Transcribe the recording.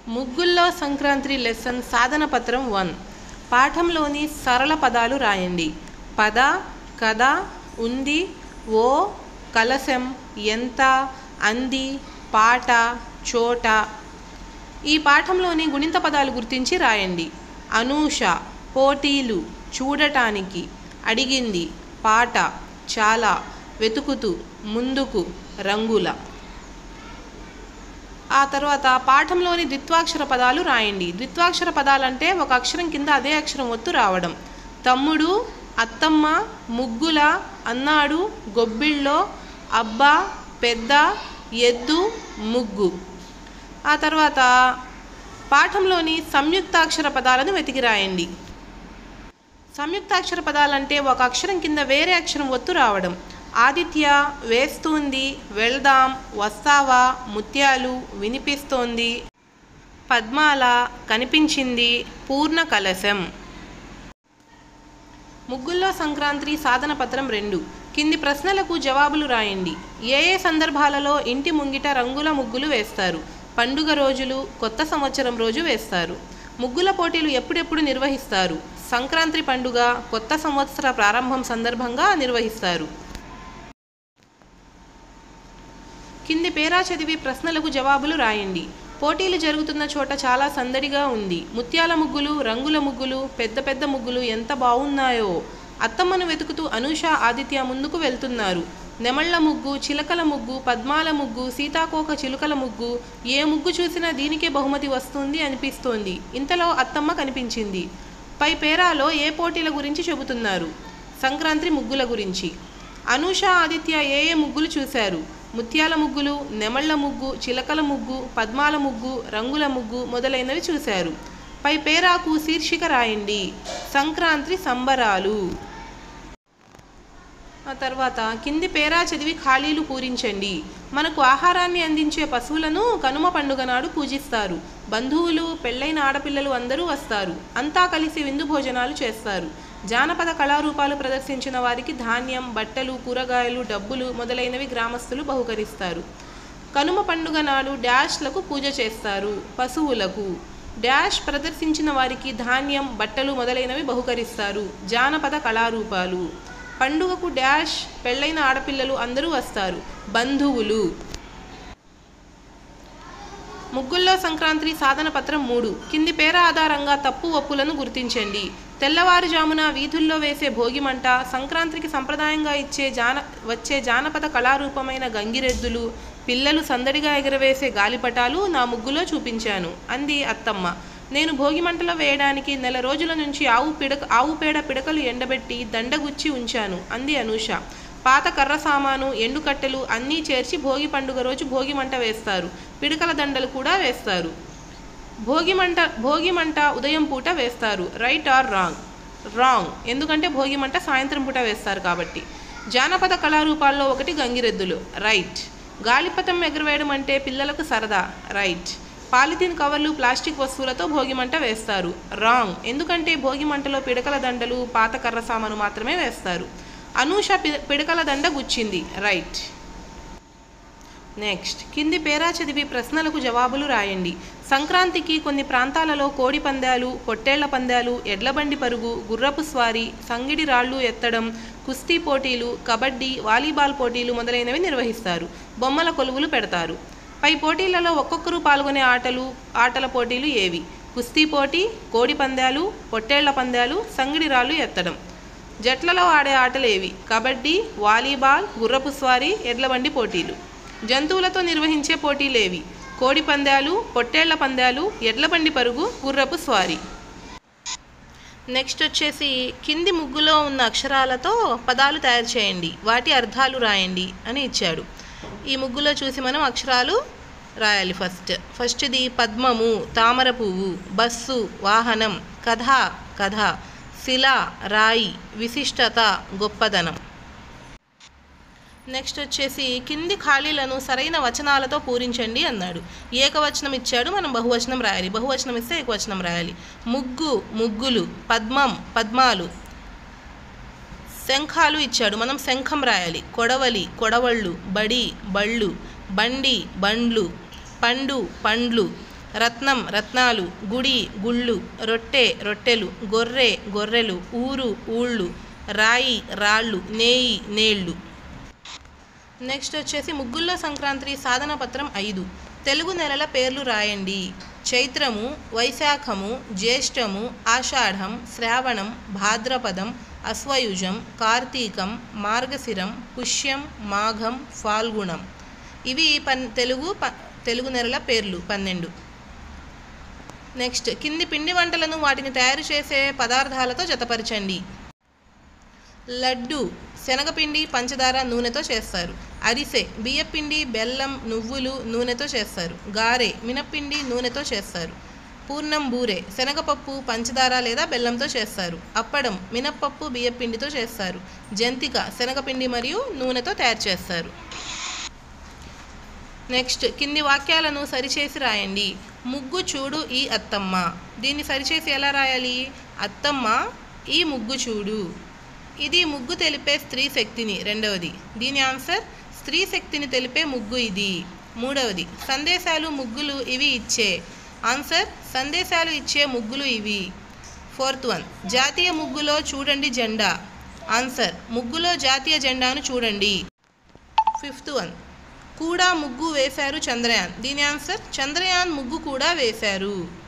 ముగ్గుల్లో Sankranti lesson సాధన పత్రం 1 పాఠంలోని సరళ పదాలు రాయండి. పద, కథ, ఉంది, ఓ, కలశం, ఎంత, అంది, పాట, చోట. ఈ పాఠంలోని గుణింత పదాలు గుర్తించి రాయండి. అనూష, పోటీలు, చూడటానికి, అడిగింది, పాట, చాలా, వెతుకుతూ, ముందుకు, రంగుల. ఆ తర్వాత పాఠంలోని ద్విత్వాక్షర పదాలు రాయండి. ద్విత్వాక్షర పదాలంటే ఒక అక్షరం కింద అదే అక్షరం ఒత్తు రావడం. తమ్ముడు, అత్తమ్మ, ముగ్గుల, అన్నాడు, గొబ్బిళ్ళో, అబ్బా, పెద్ద, ఎద్దు, ముగ్గు. ఆ తర్వాత పాఠంలోని సంయుక్తాక్షర పదాలను వెతికి రాయండి. సంయుక్తాక్షర పదాలంటే ఒక అక్షరం కింద వేరే అక్షరం ఒత్తు రావడం. ఆదిత్య, వేస్తుంది, వెళ్దాం, వస్తావా, ముత్యాలు, వినిపిస్తోంది, పద్మాల, కనిపించింది, పూర్ణ కలశం. ముగ్గుల్లో సంక్రాంతి సాధన పత్రం 2 కింది ప్రశ్నలకు జవాబులు రాయండి. ఏ ఏ సందర్భాలలో ఇంటి ముంగిట రంగుల ముగ్గులు వేస్తారు? పండుగ రోజులు, కొత్త సంవత్సరం రోజు వేస్తారు. ముగ్గుల పోటీలు ఎప్పుడెప్పుడు నిర్వహిస్తారు? సంక్రాంతి పండుగ, కొత్త సంవత్సర ప్రారంభం సందర్భంగా నిర్వహిస్తారు. కింది పేరా చదివి ప్రశ్నలకు జవాబులు రాయండి. పోటీలు జరుగుతున్న చోట చాలా సందడిగా ఉంది. ముత్యాల ముగ్గులు, రంగుల ముగ్గులు, పెద్ద పెద్ద ముగ్గులు ఎంత బాగున్నాయో. అత్తమ్మను వెతుకుతూ అనూష, ఆదిత్య ముందుకు వెళ్తున్నారు. నెమళ్ల ముగ్గు, చిలకల ముగ్గు, పద్మాల ముగ్గు, సీతాకోక చిలుకల ముగ్గు. ఏ ముగ్గు చూసినా దీనికే బహుమతి వస్తుంది అనిపిస్తోంది. ఇంతలో అత్తమ్మ కనిపించింది. పై పేరాలో ఏ పోటీల గురించి చెబుతున్నారు? సంక్రాంతి ముగ్గుల గురించి. అనూష, ఆదిత్య ఏ ఏ ముగ్గులు చూశారు? ముత్యాల ముగ్గులు, నెమళ్ల ముగ్గు, చిలకల ముగ్గు, పద్మాల ముగ్గు, రంగుల ముగ్గు మొదలైనవి చూశారు. పై పేరాకు శీర్షిక రాయండి. సంక్రాంతి సంబరాలు. ఆ తర్వాత కింది పేరా చదివి ఖాళీలు పూరించండి. మనకు ఆహారాన్ని అందించే పశువులను కనుమ పండుగ నాడు పూజిస్తారు. బంధువులు, పెళ్ళైన ఆడపిల్లలు అందరూ వస్తారు. అంతా కలిసి విందు భోజనాలు చేస్తారు. జానపద కళారూపాలు ప్రదర్శించిన వారికి ధాన్యం, బట్టలు, కూరగాయలు, డబ్బులు మొదలైనవి గ్రామస్తులు బహుకరిస్తారు. కనుమ పండుగ నాడు డాష్లకు పూజ చేస్తారు. పశువులకు డాష్ ప్రదర్శించిన వారికి ధాన్యం, బట్టలు మొదలైనవి బహుకరిస్తారు. జానపద కళారూపాలు. పండుగకు డాష్, పెళ్ళైన ఆడపిల్లలు అందరూ వస్తారు. బంధువులు. ముగ్గుల్లో సంక్రాంతి సాధన పత్రం 3 కింది పేర ఆధారంగా తప్పు ఒప్పులను గుర్తించండి. తెల్లవారుజామున వీధుల్లో వేసే భోగిమంట, సంక్రాంతికి సంప్రదాయంగా వచ్చే జానపద కళారూపమైన గంగిరెద్దులు, పిల్లలు సందడిగా ఎగరవేసే గాలిపటాలు నా ముగ్గులో చూపించాను అంది అత్తమ్మ. నేను భోగిమంటలో వేయడానికి నెల రోజుల నుంచి ఆవు పేడ పిడకలు ఎండబెట్టి దండగుచ్చి ఉంచాను అంది అనూష. పాత కర్ర సామాను, ఎండుకట్టెలు అన్నీ చేర్చి భోగి పండుగ రోజు భోగిమంట వేస్తారు. పిడకల దండలు కూడా వేస్తారు. భోగిమంట ఉదయం పూట వేస్తారు. Right are wrong? రాంగ్, ఎందుకంటే భోగిమంట సాయంత్రం పూట వేస్తారు కాబట్టి. జానపద కళారూపాల్లో ఒకటి గంగిరెద్దులు. రైట్. గాలిపటం ఎగరవేయడం అంటే పిల్లలకు సరదా. రైట్. పాలిథిన్ కవర్లు, ప్లాస్టిక్ వస్తువులతో భోగిమంట వేస్తారు. రాంగ్, ఎందుకంటే భోగిమంటలో పిడకల దండలు, పాత కర్ర సామాను మాత్రమే వేస్తారు. అనూష పిడకల దండ గుచ్చింది. రైట్. నెక్స్ట్ కింది పేరా చదివి ప్రశ్నలకు జవాబులు రాయండి. సంక్రాంతికి కొన్ని ప్రాంతాలలో కోడి పందాలు, పొట్టేళ్ల పందాలు, ఎడ్లబండి పరుగు, గుర్రపు స్వారీ, సంగిడి రాళ్లు ఎత్తడం, కుస్తీ పోటీలు, కబడ్డీ, వాలీబాల్ పోటీలు మొదలైనవి నిర్వహిస్తారు. బొమ్మల కొలువులు పెడతారు. పై పోటీలలో ఒక్కొక్కరు పాల్గొనే ఆటల పోటీలు ఏవి? కుస్తీ పోటీ, కోడి పందాలు, పొట్టేళ్ల పందాలు, సంగిడి రాళ్లు ఎత్తడం. జట్లలో ఆడే ఆటలు ఏవి? కబడ్డీ, వాలీబాల్, గుర్రపు స్వారీ, ఎడ్లబండి పోటీలు. జంతువులతో నిర్వహించే పోటీలేవి? కోడి పందాలు, పొట్టేళ్ల పందాలు, ఎడ్లబండి పరుగు, గుర్రపు స్వారీ. నెక్స్ట్ వచ్చేసి కింది ముగ్గులో ఉన్న అక్షరాలతో పదాలు తయారు చేయండి. వాటి అర్థాలు రాయండి అని ఇచ్చాడు. ఈ ముగ్గులో చూసి మనం అక్షరాలు రాయాలి. ఫస్ట్ది పద్మము, తామర పువ్వు, బస్సు, వాహనం, కథ, శిల, రాయి, విశిష్టత, గొప్పదనం. నెక్స్ట్ వచ్చేసి కింది ఖాళీలను సరైన వచనాలతో పూరించండి అన్నాడు. ఏకవచనం ఇచ్చాడు, మనం బహువచనం రాయాలి. బహువచనం ఇస్తే ఏకవచనం రాయాలి. ముగ్గు, ముగ్గులు, పద్మం, పద్మాలు. శంఖాలు ఇచ్చాడు, మనం శంఖం రాయాలి. కొడవలి, కొడవళ్ళు, బడి, బళ్ళు, బండి, బండ్లు, పండు, పండ్లు, రత్నం రత్నాలు, గుడి గుళ్ళు, రొట్టె రొట్టెలు, గొర్రె గొర్రెలు, ఊరు ఊళ్ళు, రాయి రాళ్ళు, నేయి నేళ్ళు. నెక్స్ట్ వచ్చేసి ముగ్గుల్లో సంక్రాంతి సాధన పత్రం 5. తెలుగు నెలల పేర్లు రాయండి. చైత్రము, వైశాఖము, జ్యేష్టము, ఆషాఢం, శ్రావణం, భాద్రపదం, అశ్వయుజం, కార్తీకం, మార్గశిరం, పుష్యం, మాఘం, ఫాల్గుణం. ఇవి తెలుగు నెలల పేర్లు 12. నెక్స్ట్ కింది పిండి వంటలను వాటిని తయారు చేసే పదార్థాలతో జతపరచండి. లడ్డు శనగపిండి, పంచదార, నూనెతో చేస్తారు. అరిసె బియ్యపిండి, బెల్లం, నువ్వులు, నూనెతో చేస్తారు. గారె మినప్పిండి, నూనెతో చేస్తారు. పూర్ణం బూరె శనగపప్పు, పంచదార లేదా బెల్లంతో చేస్తారు. అప్పడం మినప్పప్పు, బియ్యపిండితో చేస్తారు. జంతిక శనగపిండి మరియు నూనెతో తయారు చేస్తారు. నెక్స్ట్ కింది వాక్యాలను సరిచేసి రాయండి. ముగ్గు చూడు ఈ అత్తమ్మ. దీన్ని సరిచేసి ఎలా రాయాలి? అత్తమ్మ ఈ ముగ్గు చూడు. ఇది ముగ్గు తెలిపే స్త్రీ శక్తిని. రెండవది దీని ఆన్సర్ స్త్రీ శక్తిని తెలిపే ముగ్గు ఇది. మూడవది సందేశాలు ముగ్గులు ఇవి ఇచ్చే. ఆన్సర్ సందేశాలు ఇచ్చే ముగ్గులు ఇవి. ఫోర్త్ వన్ జాతీయ ముగ్గులో చూడండి జెండా. ఆన్సర్ ముగ్గులో జాతీయ జెండాను చూడండి. ఫిఫ్త్ వన్ కూడా ముగ్గు వేశారు చంద్రయాన్. దీని ఆన్సర్ చంద్రయాన్ ముగ్గు కూడా వేశారు.